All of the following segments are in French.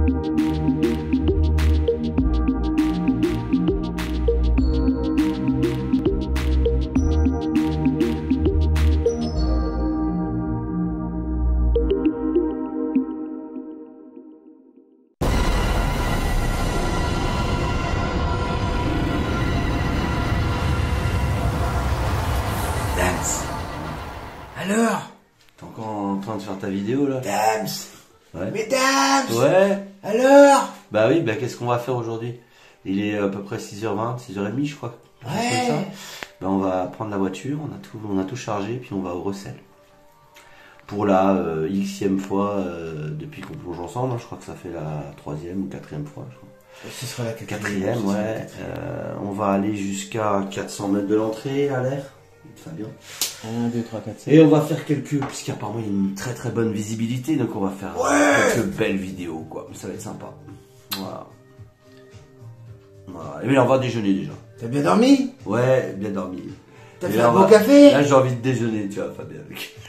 Alors? T'es encore en train de faire ta vidéo là? Dams! Ouais. Mesdames! Ouais. Alors? Bah oui, bah qu'est-ce qu'on va faire aujourd'hui? Il est à peu près 6h20, 6h30 je crois. Ouais. Comme ça. Bah on va prendre la voiture, on a tout chargé, puis on va au Recel. Pour la xème fois depuis qu'on plonge ensemble, hein, je crois que ça fait la 3e ou 4e fois. Je crois. Ce sera la 4e, ouais. On va aller jusqu'à 400 mètres de l'entrée à l'air. Fabien. 1, 2, 3, 4, 5. Et on va faire puisqu'apparemment il y a une très très bonne visibilité, donc on va faire quelques belles vidéos, quoi. Ça va être sympa. Voilà. Voilà. Et bien on va déjeuner déjà. T'as bien dormi? Ouais, bien dormi. T'as fait un bon café? Là j'ai envie de déjeuner, tu vois, Fabien.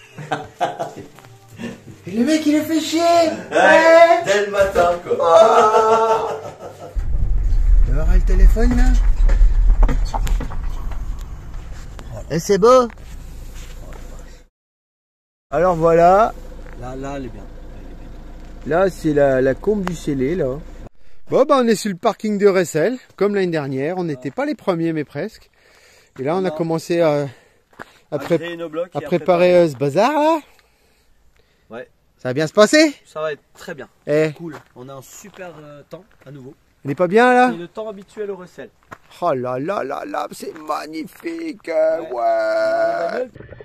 Et le mec il le fait chier! Ouais, dès le matin, quoi. Oh. Tu vas voir le téléphone là? Et c'est beau. Alors voilà. Là, elle est bien. Là c'est la combe du Célé là. Bon bah on est sur le parking de Recel, comme l'année dernière. On n'était pas les premiers mais presque. Et là on a commencé à préparer ce bazar là. Ouais. Ça va bien se passer? Ça va être très bien. Cool. On a un super temps à nouveau. Il n'est pas bien là? C'est le temps habituel au Recel. Oh là là là là, c'est magnifique. Ouais.